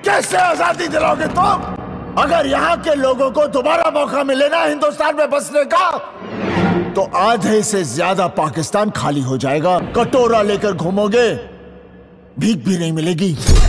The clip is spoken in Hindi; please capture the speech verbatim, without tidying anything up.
कैसे आजादी दिलाओगे तुम? अगर यहाँ के लोगों को दोबारा मौका मिले ना हिंदुस्तान में बसने का, तो आधे से ज्यादा पाकिस्तान खाली हो जाएगा। कटोरा लेकर घूमोगे, भीख भी नहीं मिलेगी।